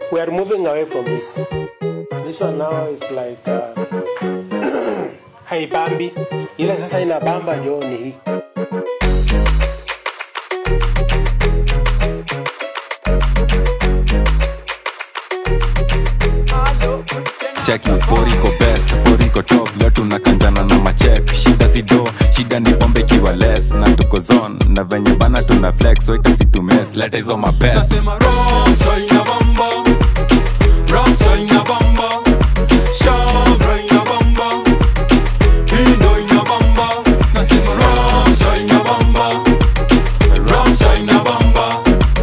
we are moving away from this. This one now is like haibambi. Ile sasa inabamba ndio ni hii. Check you, Boriko best, Boriko top. Leo tunakanjana na machek. Shida si do, shida ni pombe kiwa less. Na tuko zone, na venye bana tuna flex. So ita si tu mess, leta hizo mapest. Nasema Ramsa inabamba, Ramsa inabamba, Shabra inabamba, Hii Ndo Inabamba. Nasema Ramsa inabamba, Ramsa inabamba,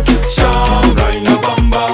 Shabra inabamba,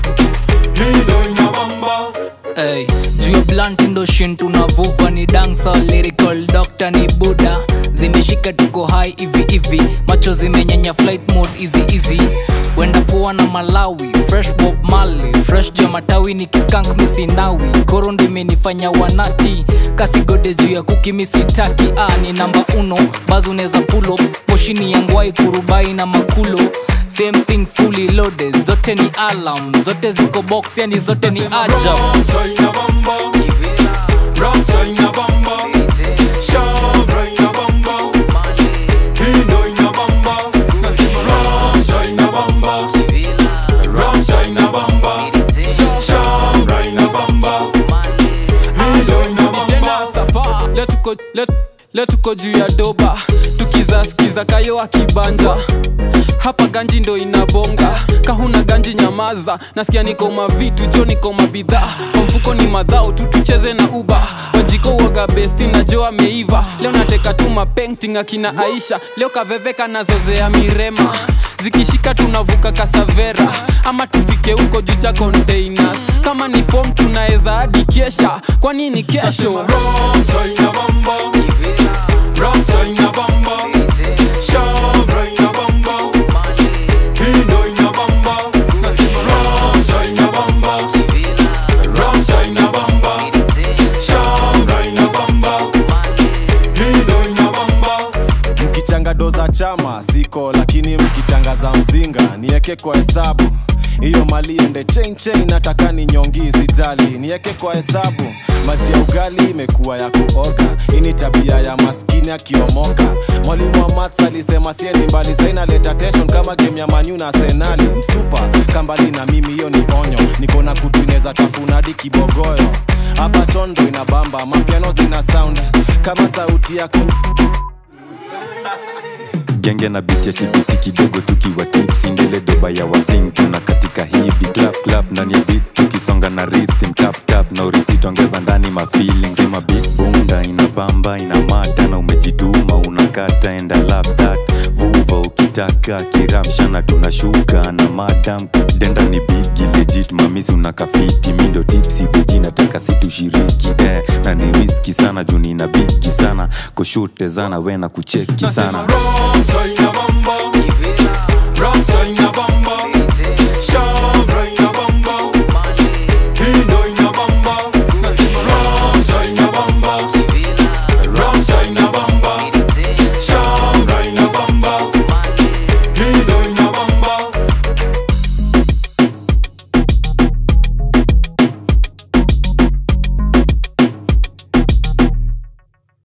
Hii Ndo Inabamba. Hey, juu blunt ndo shin tunavuva ni dancer, lyrical doctor ni Buddha. Zimeshika tuko high hivi macho zimenyanya flight mode easy. Wenda poa na Malawi, fresh Bob Marley, fresh jamatawi ni kiskank misinawi. Korondi menifanya wanati, kasi gode juu ya kuki misitaki. Ni namba 1, bazu neza pull up, moshini yangwai kurubai na makulo. Same thing fully loaded, zote ni alarm, zote ziko box yani zote ni ajab. Ramsa inabamba, Ramsa inabamba, Shabra inabamba, Hii Ndo Inabamba. Nasema Ramsa inabamba, Ramsa inabamba, Shabra inabamba, Hii Ndo Inabamba. Leo tuko juu ya doba, tukizaskiza kayo akibanja. Hapa ganji ndo inabonga, kahuna ganji nyamaza. Nasikia niko mavitu, jo niko mabidhaa. Kwa mfuko ni madhao, tucheze na uba. Wajiko uoga besti na jo ameiva. Leo nateka tu mapainting akina Aisha. Leo kaveveka na zozea mirema. Zikishika tunavuka Kasavera, ama tufike huko juja containers. Kama ni form tunaeza hadi kesha, kwa nini kesho? Ramsa inabamba, Ramsa inabamba, Shabra inabamba, Hii Ndo Inabamba. Nasema Ramsa inabamba, Ramsa inabamba, Shabra inabamba, Hii Ndo Inabamba. Mkichanga doza chama siko, lakini mkichanga za mzinga nieke kwa hesabu. Iyo mali ende chain nataka ni nyongi sijali, nieke kwa hesabu. Maji ya ugali imekuwa ya kuoga, ini tabia ya maskini akiomoka. Mwalimu wa maths alisema siendi mbali, saina leta tension kama game ya Man U na Arsenal. Msupa kambali na mimi hiyo ni onyo, niko na kutuneza tafunadi kibogoyo. Hapa tondo inabamba, mapiano zina sound kama sauti ya Genge na beat ya tibiti kidogo tukiwa Tipsy. Ndele doba ya wazing tunakatika hivi clap ndani ya beat tukisonga na rhythm tap na repeat ongeza ndani ma feelings. Sema beat bunda inabamba inamata na umejituma unakata enda lap that vuva ukitaka kiramsha na tunashuka na madam denda ni big legit mamisi unakafiti. Mimi ndo Tipsy viji nataka situshiriki na ni risky sana juu nina big sana kushute zana we na kucheki sana. Ramsa inabamba.